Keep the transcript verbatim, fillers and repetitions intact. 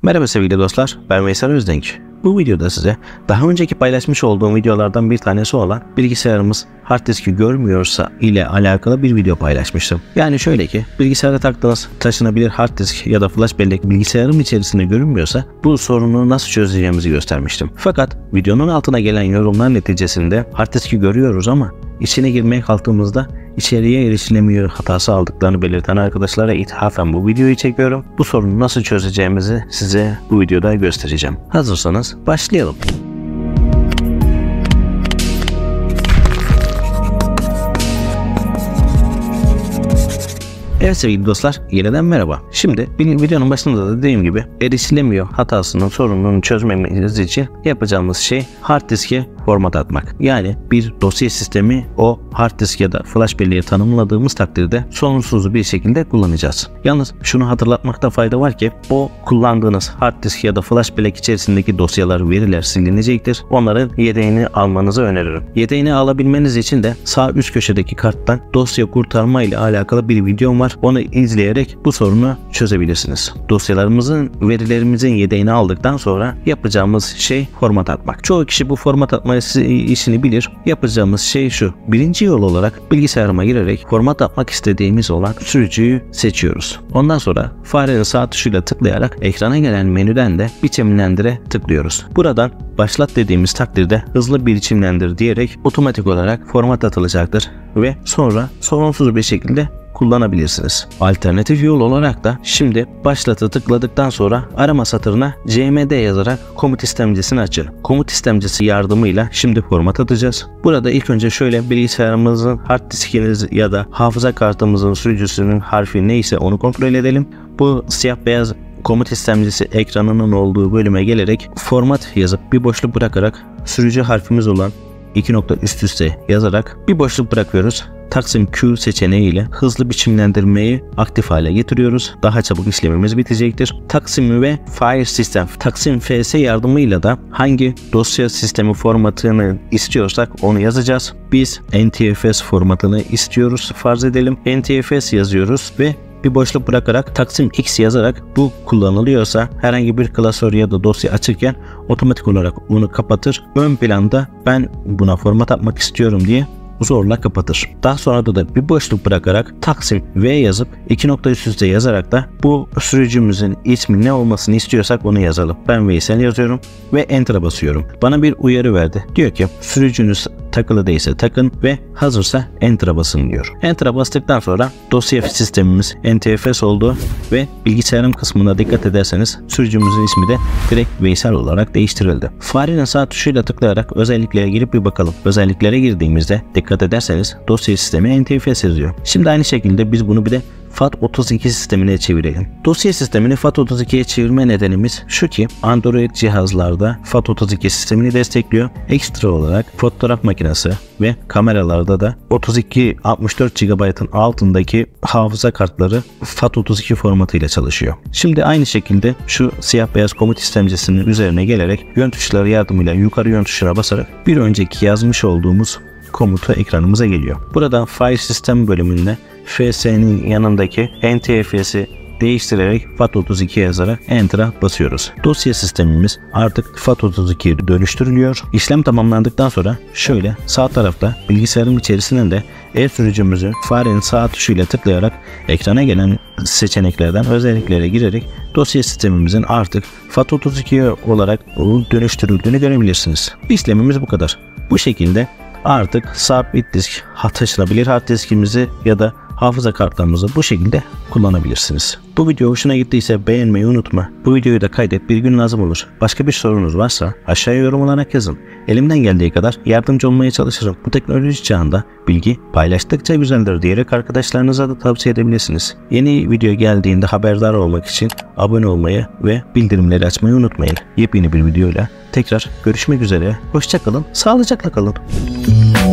Merhaba sevgili dostlar, ben Veysel Özdenk. Bu videoda size daha önceki paylaşmış olduğum videolardan bir tanesi olan bilgisayarımız hard diski görmüyorsa ile alakalı bir video paylaşmıştım. Yani şöyle ki bilgisayara taktığınız taşınabilir hard disk ya da flash bellek bilgisayarım içerisinde görünmüyorsa bu sorunu nasıl çözeceğimizi göstermiştim. Fakat videonun altına gelen yorumlar neticesinde hard diski görüyoruz ama içine girmeye kalktığımızda içeriye erişilemiyor hatası aldıklarını belirten arkadaşlara ithafen bu videoyu çekiyorum. Bu sorunu nasıl çözeceğimizi size bu videoda göstereceğim. Hazırsanız başlayalım. Evet sevgili dostlar, yeniden merhaba. Şimdi videonun başında da dediğim gibi erişilemiyor hatasının sorununu çözmemiz için yapacağımız şey hard diske format atmak. Yani bir dosya sistemi o hard disk ya da flash belleği tanımladığımız takdirde sorunsuz bir şekilde kullanacağız. Yalnız şunu hatırlatmakta fayda var ki o kullandığınız hard disk ya da flash bellek içerisindeki dosyalar, veriler silinecektir. Onların yedeğini almanızı öneririm. Yedeğini alabilmeniz için de sağ üst köşedeki karttan dosya kurtarma ile alakalı bir videom var. Onu izleyerek bu sorunu çözebilirsiniz. Dosyalarımızın, verilerimizin yedeğini aldıktan sonra yapacağımız şey format atmak. Çoğu kişi bu format atma işini bilir. Yapacağımız şey şu. Birinci yol olarak bilgisayarıma girerek format atmak istediğimiz olan sürücüyü seçiyoruz. Ondan sonra farenin sağ tuşuyla tıklayarak ekrana gelen menüden de biçimlendire tıklıyoruz. Buradan başlat dediğimiz takdirde hızlı bir biçimlendir diyerek otomatik olarak format atılacaktır ve sonra sorunsuz bir şekilde kullanabilirsiniz. Alternatif yol olarak da şimdi başlatı tıkladıktan sonra arama satırına C M D yazarak komut istemcisini açın. Komut istemcisi yardımıyla şimdi format atacağız. Burada ilk önce şöyle bilgisayarımızın hard diskiniz ya da hafıza kartımızın sürücüsünün harfi neyse onu kontrol edelim. Bu siyah beyaz komut istemcisi ekranının olduğu bölüme gelerek format yazıp bir boşluk bırakarak sürücü harfimiz olan iki nokta üst üste yazarak bir boşluk bırakıyoruz. Taksim Q seçeneği ile hızlı biçimlendirmeyi aktif hale getiriyoruz. Daha çabuk işlemimiz bitecektir. Taksim ve File System, Taksim F S yardımıyla da hangi dosya sistemi formatını istiyorsak onu yazacağız. Biz N T F S formatını istiyoruz. Farz edelim. N T F S yazıyoruz ve bir boşluk bırakarak Taksim X yazarak bu kullanılıyorsa herhangi bir klasör ya da dosya açırken otomatik olarak bunu kapatır. Ön planda ben buna format atmak istiyorum diye zorla kapatır. Daha sonra da, da bir boşluk bırakarak Taksim V yazıp iki nokta üst üste yazarak da bu sürücümüzün ismi ne olmasını istiyorsak onu yazalım. Ben Veysel yazıyorum ve Enter'a basıyorum. Bana bir uyarı verdi. Diyor ki sürücünüz takılı değilse takın ve hazırsa Enter'a basın diyor. Enter'a bastıktan sonra dosya sistemimiz N T F S oldu ve bilgisayarım kısmına dikkat ederseniz sürücümüzün ismi de direkt Veysel olarak değiştirildi. Farenin sağ tuşuyla tıklayarak özelliklere girip bir bakalım. Özelliklere girdiğimizde dikkat ederseniz dosya sistemi N T F S yazıyor. Şimdi aynı şekilde biz bunu bir de FAT otuz iki sistemine çevirelim. Dosya sistemini FAT otuz ikiye çevirme nedenimiz şu ki Android cihazlarda FAT otuz iki sistemini destekliyor. Ekstra olarak fotoğraf makinesi ve kameralarda da otuz iki altmış dört gigabaytın altındaki hafıza kartları FAT otuz iki formatıyla çalışıyor. Şimdi aynı şekilde şu siyah beyaz komut istemcisinin üzerine gelerek yön tuşları yardımıyla yukarı yön tuşuna basarak bir önceki yazmış olduğumuz komutu ekranımıza geliyor. Buradan File System bölümünde F S'nin yanındaki N T F S'i değiştirerek FAT otuz iki yazarak Enter'a basıyoruz. Dosya sistemimiz artık FAT otuz iki'ye dönüştürülüyor. İşlem tamamlandıktan sonra şöyle sağ tarafta bilgisayarın içerisinden de e-sürücümüzü farenin sağ tuşuyla tıklayarak ekrana gelen seçeneklerden özelliklere girerek dosya sistemimizin artık FAT otuz iki olarak dönüştürüldüğünü görebilirsiniz. İşlemimiz bu kadar. Bu şekilde artık sabit disk, taşınabilir hard diskimizi ya da hafıza kartlarımızı bu şekilde kullanabilirsiniz. Bu video hoşuna gittiyse beğenmeyi unutma. Bu videoyu da kaydet, bir gün lazım olur. Başka bir sorunuz varsa aşağıya yorum olarak yazın. Elimden geldiği kadar yardımcı olmaya çalışırım. Bu teknoloji çağında bilgi paylaştıkça güzeldir diyerek arkadaşlarınıza da tavsiye edebilirsiniz. Yeni video geldiğinde haberdar olmak için abone olmayı ve bildirimleri açmayı unutmayın. Yepyeni bir videoyla tekrar görüşmek üzere. Hoşça kalın, sağlıcakla kalın.